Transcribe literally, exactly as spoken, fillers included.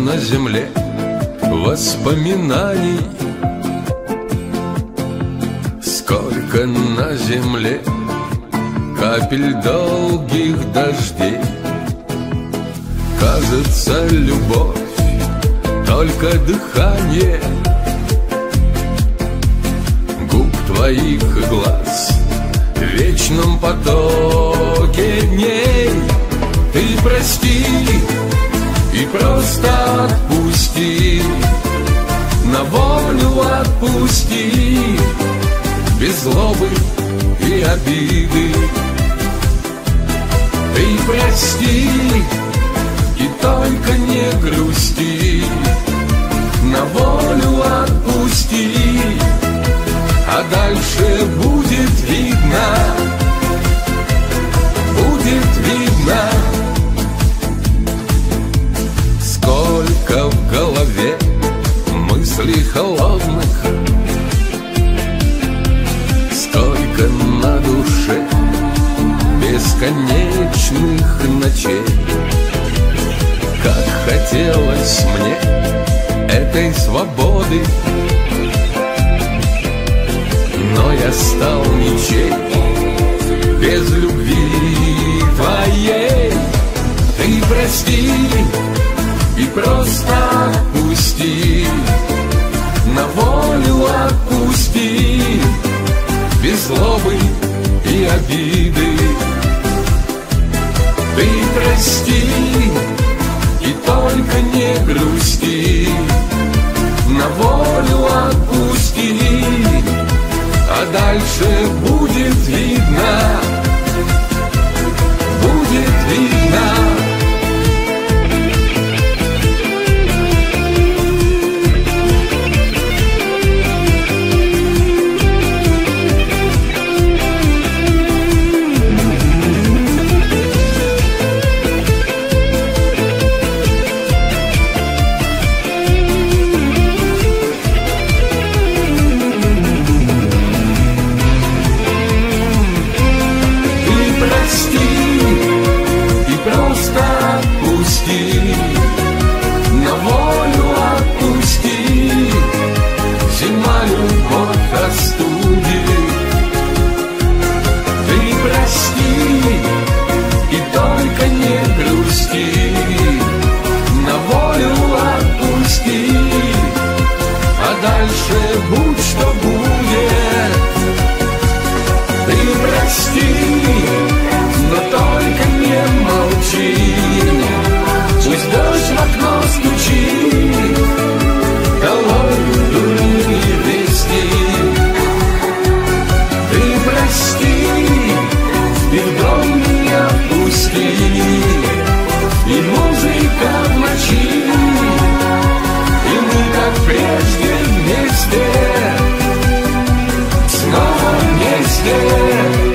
на земле воспоминаний, сколько на земле капель долгих дождей. Кажется, любовь только дыхание губ твоих и глаз в вечном потоке дней. Ты прости и просто отпусти, на волю отпусти, без злобы и обиды. Ты прости и только не грусти, на волю отпусти, а дальше будет видно, будет видно. Сколько в голове мыслей холодных, сколько на душе бесконечных ночей. Как хотелось мне этой свободы, но я стал ничей без любви твоей. Ты прости и просто отпусти, на волю отпусти, без злобы и обиды. Ты прости и только не грусти, на волю отпусти, а дальше будет видно, будет видно. На волю отпусти, зима любовь остудит. Ты прости и только не грусти, на волю отпусти, а дальше будь что будет. Ты прости, но только не молчи, пусть дождь в окно стучит, долой дурные вести. Ты прости и в дом меня пусти, и музыка в ночи, и мы как прежде вместе, снова вместе.